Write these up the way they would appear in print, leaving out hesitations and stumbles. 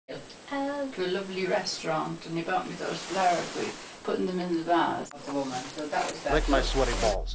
To a lovely restaurant, and he bought me those flowers, putting them in the vase of the woman. So that was that. Lick my sweaty balls.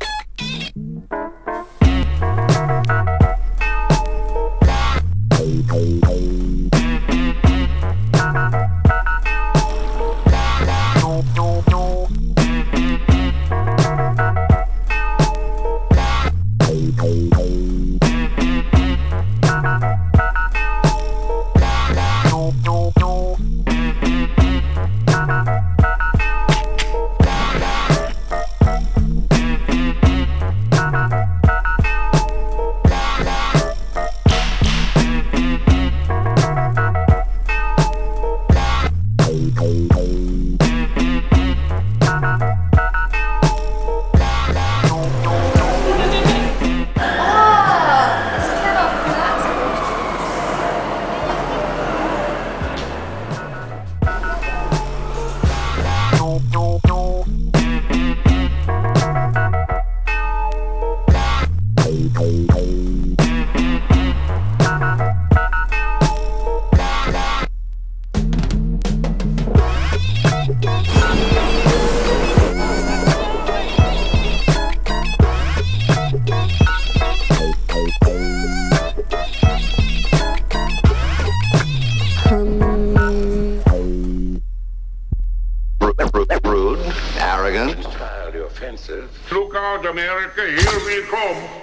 Rude, arrogant, entirely offensive. Look out, America, here we come.